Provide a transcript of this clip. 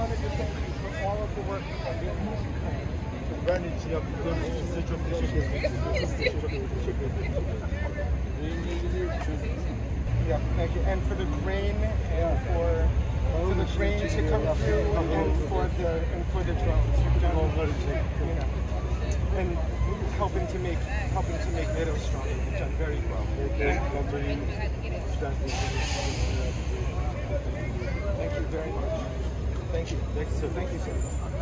wanted to thank you for all of the work you've been doing. Ben için yaptıklarınız için size çok teşekkür ederim. Yeah, thank you. And for the grain, and for the grain to come through, and for the drones. You've done, you know, and helping to make NATO stronger. You've done very well. Thank you very much. Thank you. Thank you, sir.